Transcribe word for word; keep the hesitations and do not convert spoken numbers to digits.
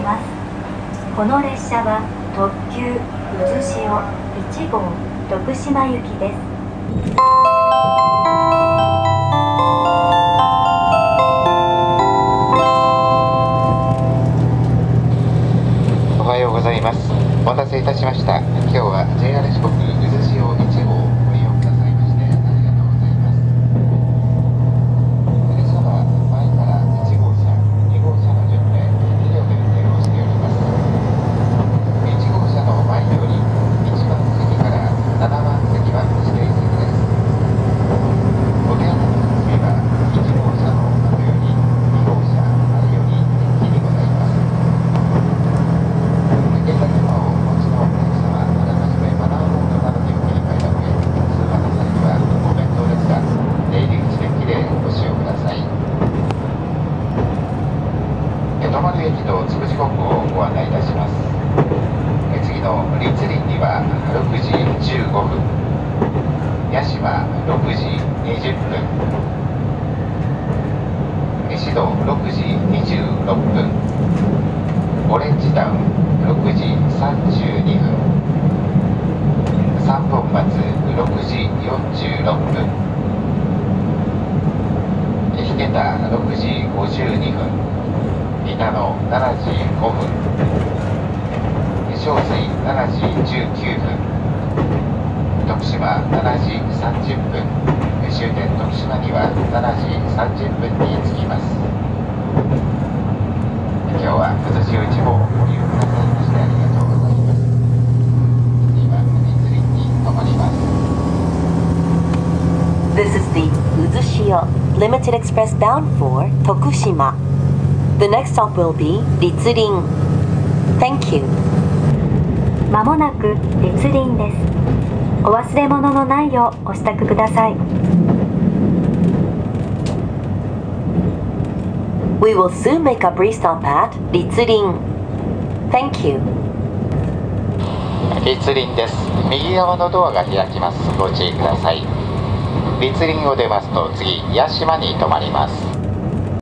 ます。この列車は特急うずしおいちごう徳島行きです。 おはようございます。お待たせいたしました。今日は ジェイアール 四国うずしおいちごうをご利用くださいましてありがとうございます。列車は前からいちごうしゃ、にごうしゃの順でに両で運転をしております。いちごうしゃの前よりいちばん席からななばん席は指定席です。お手洗いの設備はいちごうしゃの後よりにごうしゃ前より敵にございます。携帯電話をお持ちのお客様、あらかじめマナーモードなどにお切り替えた上、通話の際にはお弁当ですが、出入り口デッキでご使用ください。江戸丸駅とつくじ国をご案内いたします。次の栗林にはろくじじゅうごふん、屋島ろくじにじゅっぷん、宍戸ろくじにじゅうろっぷん、オレンジタウンろくじさんじゅうにふん、三本松ろくじよんじゅうろっぷん、日桁ろくじごじゅうにふん、板野しちじごふん、正水しちじじゅうきゅうふん、徳島しちじさんじゅっぷん、終点徳島にはしちじさんじゅっぷんに着きます。今日はうずしおいちごうをご利用くださいましてありがとうございます。今、栗林に停まります。 This is the Uzushio Limited Express bound for Tokushima. The next stop will be Ritsurin. Thank you. まもなく栗林です。お忘れ物のないようお支度ください。 We will soon make a brief stop at Ritsurin. Thank you. 栗林です。右側のドアが開きます。ご注意ください。栗林を出ますと次、屋島に停まります。